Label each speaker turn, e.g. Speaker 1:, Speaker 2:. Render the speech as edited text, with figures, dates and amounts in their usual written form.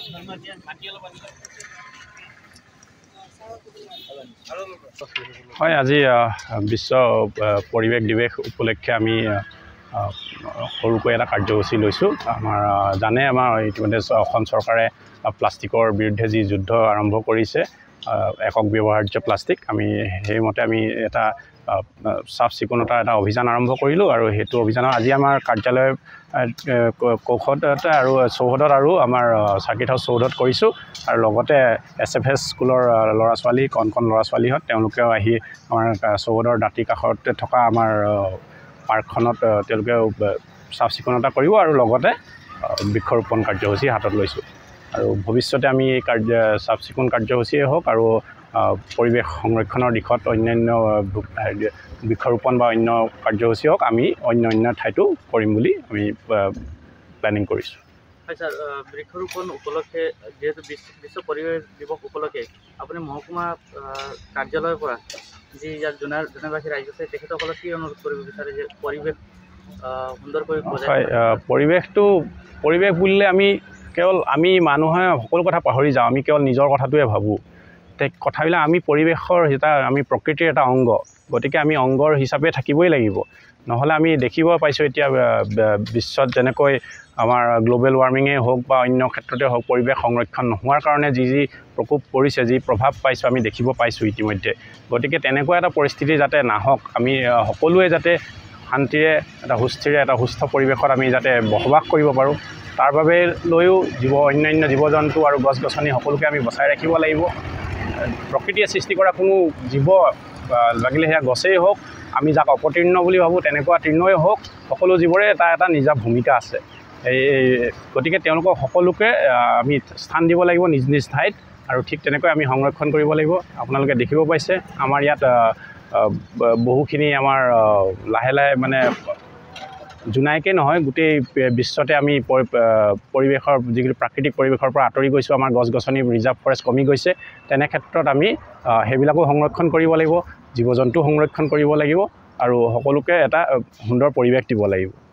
Speaker 1: হয় আজি বিশ্ব পৰিৱেশ দিৱস উপলক্ষে আমি সৰুকৈ এটা কাৰ্যসূচী লৈছোঁ। আমাৰ জানে আমাৰ ইতিমধ্যে অসম চৰকাৰে প্লাষ্টিকৰ বিৰুদ্ধে যি যুদ্ধ আৰম্ভ কৰিছে, একক ব্যৱহাৰ্য প্লাষ্টিক, আমি সেইমতে আমি এটা চাফ চিকুণতাৰ এটা অভিযান আৰম্ভ কৰিলোঁ আৰু সেইটো অভিযানত আজি আমাৰ কাৰ্যালয় কৌশলতে আৰু চৌহদত আৰু আমাৰ চাৰ্কিট হাউচ চৌহদত কৰিছোঁ আৰু লগতে SFS স্কুলৰ ল'ৰা ছোৱালী কণ ল'ৰা ছোৱালীহঁত তেওঁলোকেও আহি আমাৰ চৌহদৰ দাঁতি কাষতে থকা আমাৰ পাৰ্কখনত তেওঁলোকে চাফ চিকুণতা কৰিব আৰু লগতে বৃক্ষৰোপণ কাৰ্যসূচী হাতত লৈছোঁ। আৰু ভৱিষ্যতে আমি এই চাফ চিকুণ কাৰ্যসূচীয়ে হওক আৰু পৰিৱেশ সংৰক্ষণৰ দিশত অন্যান্য বৃক্ষৰোপণ বা অন্য কাৰ্যসূচী হওক আমি অন্য ঠাইতো কৰিম বুলি আমি প্লেনিং কৰিছোঁ।
Speaker 2: হয় ছাৰ, বৃক্ষৰোপণ উপলক্ষে যিহেতু বিশ্ব পৰিৱেশ দিৱস উপলক্ষে আপুনি মহকুমা কাৰ্যালয়ৰ পৰা যি ইয়াত জোনাবাসী ৰাইজ আছে তেখেতসকলক কি অনুৰোধ কৰিব বিচাৰে যে পৰিৱেশ সুন্দৰকৈ
Speaker 1: হয়, পৰিৱেশ বুলিলে আমি মানুহে সকলো কথা পাহৰি যাওঁ, আমি কেৱল নিজৰ কথাটোৱে ভাবোঁ। কথাবিলাক আমি পৰিৱেশৰ আমি প্ৰকৃতিৰ এটা অংগ, গতিকে আমি অংগৰ হিচাপে থাকিবই লাগিব। নহ'লে আমি দেখিব পাইছোঁ এতিয়া বিশ্বত যেনেকৈ আমাৰ গ্ল'বেল ৱাৰ্মিঙেই হওক বা অন্য ক্ষেত্ৰতে হওক পৰিৱেশ সংৰক্ষণ নোহোৱাৰ কাৰণে যি প্ৰকোপ পৰিছে, যি প্ৰভাৱ পাইছোঁ আমি দেখিব পাইছোঁ ইতিমধ্যে। গতিকে তেনেকুৱা এটা পৰিস্থিতি যাতে নাহক, আমি সকলোৱে যাতে শান্তিৰে এটা সুস্থ পৰিৱেশত আমি যাতে বসবাস কৰিব পাৰোঁ, তাৰ বাবে লৈও অন্যান্য জীৱ জন্তু আৰু গছ গছনি সকলোকে আমি বচাই ৰাখিব লাগিব। প্ৰকৃতিয়ে সৃষ্টি কৰা কোনো জীৱ লাগিলে সেয়া গছেই হওক, আমি যাক অপতৃণ বুলি ভাবোঁ তেনেকুৱা তৃণই হওক, সকলো জীৱৰে এটা নিজা ভূমিকা আছে। গতিকে তেওঁলোকক সকলোকে আমি স্থান দিব লাগিব নিজ নিজ ঠাইত আৰু ঠিক তেনেকৈ আমি সংৰক্ষণ কৰিব লাগিব। আপোনালোকে দেখিব পাইছে আমাৰ ইয়াত বহুখিনি আমাৰ লাহে লাহে মানে জোনাইকে নহয় গোটেই বিশ্বতে আমি পৰিৱেশৰ যিটো প্ৰাকৃতিক পৰিৱেশৰ পৰা আঁতৰি গৈছোঁ, আমাৰ গছ গছনি ৰিজাৰ্ভ ফৰেষ্ট কমি গৈছে। তেনে ক্ষেত্ৰত আমি সেইবিলাকো সংৰক্ষণ কৰিব লাগিব, জীৱ জন্তু সংৰক্ষণ কৰিব লাগিব আৰু সকলোকে এটা সুন্দৰ পৰিৱেশ দিব লাগিব।